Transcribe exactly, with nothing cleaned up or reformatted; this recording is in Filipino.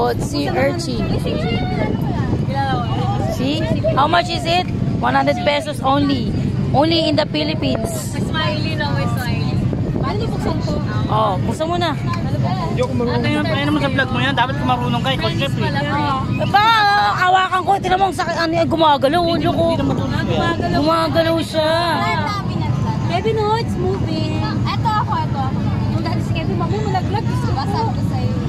boat, sea urchin. See? How much is it? one hundred pesos only. Only in the Philippines. Smiley na, may smiley. Paano buksan ko? Oh, buksan mo na. Hindi ako marunong. Ano naman sa vlog mo yan? Dapat marunong ka. Ikaw chef eh. Ba, hawakan ko. Tinan mo, ano yan, gumagalaw. Ulo ko. Gumagalaw siya. Kevin, no, it's moving. Ito ako, ito ako. Kung dahil si Kevin, mamumulaglag. Gusto ba sabi ko sa'yo?